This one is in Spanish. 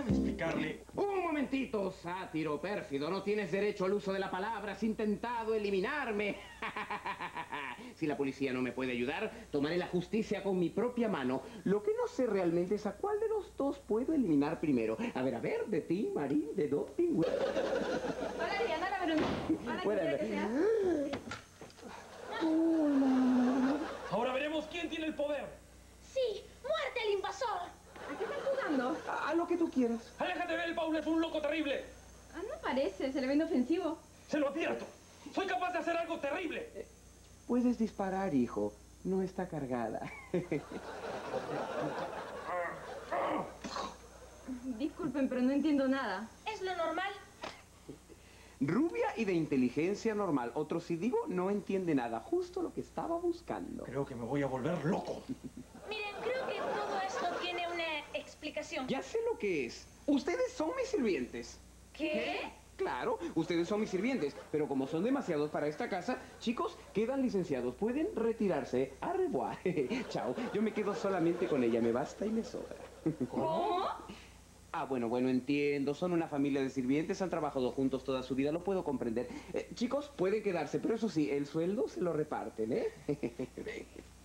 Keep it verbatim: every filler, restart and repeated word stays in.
déjame explicarle. Un momentito, sátiro pérfido. No tienes derecho al uso de la palabra. Has intentado eliminarme. Si la policía no me puede ayudar, tomaré la justicia con mi propia mano. Lo que no sé realmente es a cuál de los dos puedo eliminar primero. A ver, a ver, de ti, Marín, de Doping. Hola, Diana, la Verón. Hola, Buenas ¿qué quiere que sea? Ahora veremos quién tiene el poder. Sí, muerte al invasor. ¿A qué están jugando? A, a lo que tú quieras. Aléjate de él, Paul, es un loco terrible. Ah, no parece, se le ve inofensivo. Se lo advierto. Soy capaz de hacer algo terrible. Puedes disparar, hijo. No está cargada. Disculpen, pero no entiendo nada. Es lo normal. Rubia y de inteligencia normal. Otro, si digo, no entiende nada. Justo lo que estaba buscando. Creo que me voy a volver loco. Miren, creo que todo esto tiene una explicación. Ya sé lo que es. Ustedes son mis sirvientes. ¿Qué? Claro, ustedes son mis sirvientes, pero como son demasiados para esta casa, chicos, quedan licenciados. Pueden retirarse. Au revoir. Chao. Yo me quedo solamente con ella. Me basta y me sobra. ¿Cómo? Ah, bueno, bueno, entiendo. Son una familia de sirvientes, han trabajado juntos toda su vida, lo puedo comprender. Eh, chicos, pueden quedarse, pero eso sí, el sueldo se lo reparten, ¿eh?